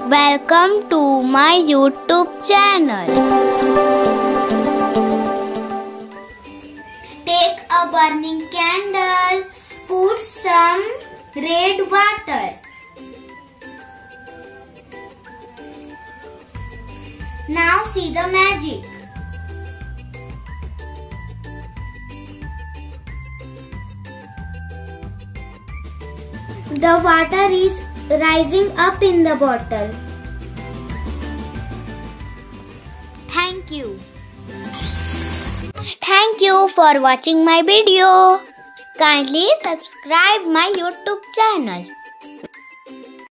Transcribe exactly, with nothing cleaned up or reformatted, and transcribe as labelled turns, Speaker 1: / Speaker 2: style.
Speaker 1: Welcome to my YouTube channel.
Speaker 2: Take a burning candle, put some red water. Now see the magic. The water is rising up in the bottle. Thank you.
Speaker 1: Thank you for watching my video. Kindly subscribe my YouTube channel.